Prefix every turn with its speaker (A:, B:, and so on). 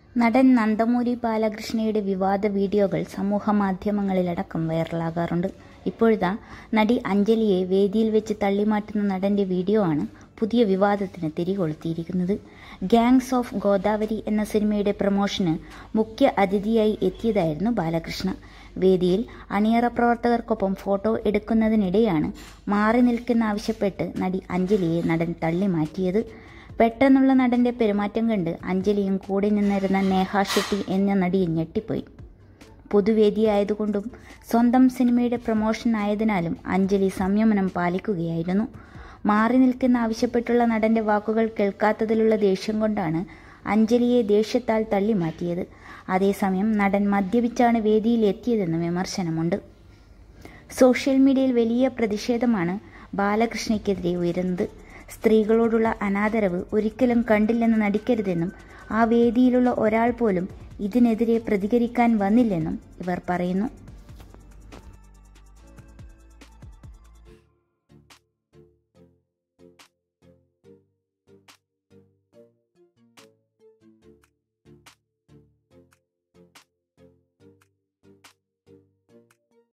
A: നടൻ നന്ദമൂരി ബാലകൃഷ്ണയുടെ വിവാദ വീഡിയോകൾ സമൂഹമാധ്യമങ്ങളിലടക്കം വൈറലാകാറുണ്ട്. ഇപ്പോഴിതാ നടി അഞ്ജലിയെ വേദിയിൽ വെച്ച് തള്ളിമാറ്റുന്ന നടന്റെ വീഡിയോ ആണ് പുതിയ വിവാദത്തിന് തിരികൊളുത്തിയിരിക്കുന്നത്. ഗാങ്സ് ഓഫ് ഗോദാവരി എന്ന സിനിമയുടെ പ്രമോഷന് മുഖ്യ അതിഥിയായി എത്തിയതായിരുന്നു ബാലകൃഷ്ണ. വേദിയിൽ അണിയറ പ്രവർത്തകർക്കൊപ്പം ഫോട്ടോ എടുക്കുന്നതിനിടെയാണ് മാറി നിൽക്കെന്നാവശ്യപ്പെട്ട് നടി അഞ്ജലിയെ നടൻ തള്ളിമാറ്റിയത്. പെട്ടെന്നുള്ള നടന്റെ പെരുമാറ്റം കണ്ട് അഞ്ജലിയും കൂടെ നിന്നിരുന്ന നേഹ ഷെട്ടി എന്ന നടിയും ഞെട്ടിപ്പോയി. പൊതുവേദിയായതുകൊണ്ടും സ്വന്തം സിനിമയുടെ പ്രമോഷൻ ആയതിനാലും അഞ്ജലി സംയമനം പാലിക്കുകയായിരുന്നു. മാറി നിൽക്കെന്നാവശ്യപ്പെട്ടുള്ള നടന്റെ വാക്കുകൾ കേൾക്കാത്തതിലുള്ള ദേഷ്യം കൊണ്ടാണ് അഞ്ജലിയെ ദേഷ്യത്താൽ തള്ളിമാറ്റിയത്. അതേസമയം നടൻ മദ്യപിച്ചാണ് വേദിയിൽ എത്തിയതെന്ന് വിമർശനമുണ്ട്. സോഷ്യൽ മീഡിയയിൽ വലിയ പ്രതിഷേധമാണ് ബാലകൃഷ്ണയ്ക്കെതിരെ ഉയരുന്നത്. സ്ത്രീകളോടുള്ള അനാദരവ് ഒരിക്കലും കണ്ടില്ലെന്ന് നടിക്കരുതെന്നും ആ വേദിയിലുള്ള ഒരാൾ പോലും ഇതിനെതിരെ പ്രതികരിക്കാൻ വന്നില്ലെന്നും ഇവർ പറയുന്നു.